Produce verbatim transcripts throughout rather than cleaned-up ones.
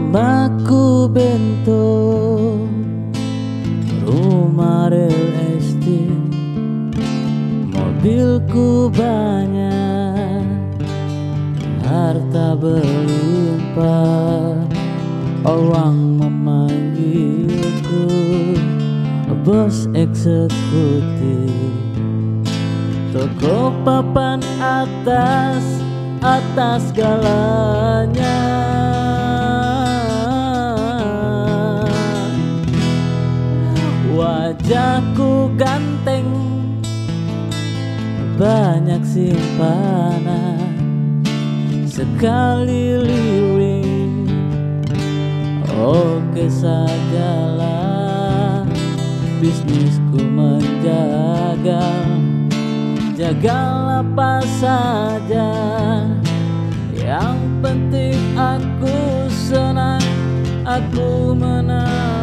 Rumahku bento, rumah real estate, mobilku banyak, harta berlimpah. Orang memanggilku bos eksekutif, toko papan atas, atas segalanya. Wajahku ganteng, banyak simpanan, sekali lirik oke sajalah. Bisnisku menjaga, jagalah apa saja, yang penting aku senang, aku menang.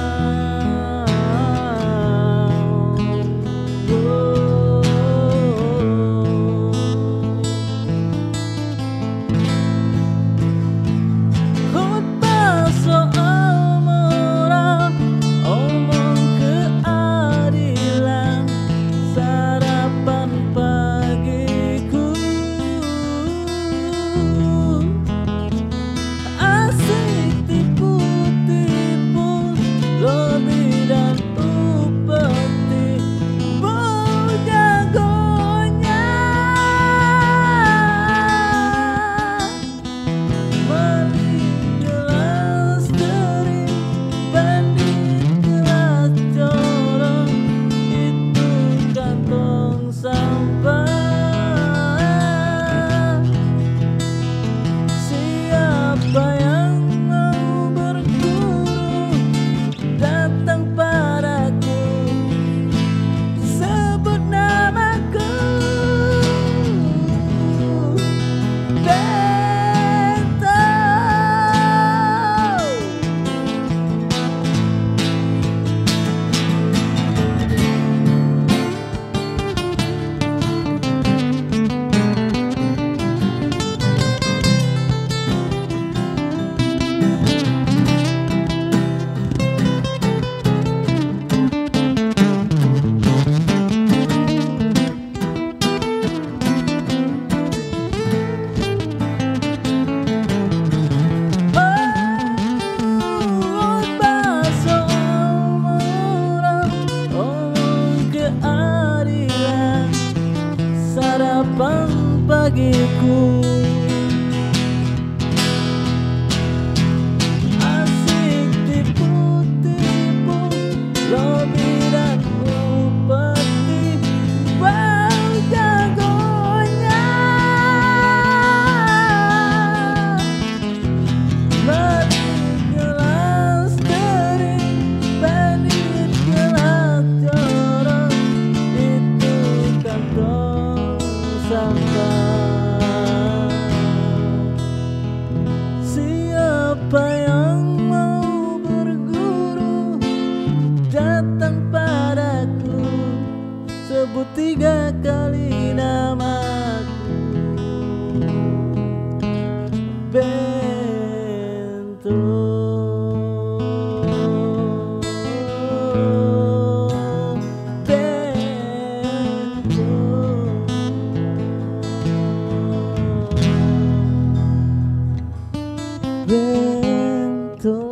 Sarapan pagiku, asik tipu-tipu, lobi dan upeti, bau jagonya. Mari gelas kering, bandit gelas jorok, itu kantong sampah. Siapa yang mau berguru, datang padaku, sebut tiga kali namaku. Bento. Bento.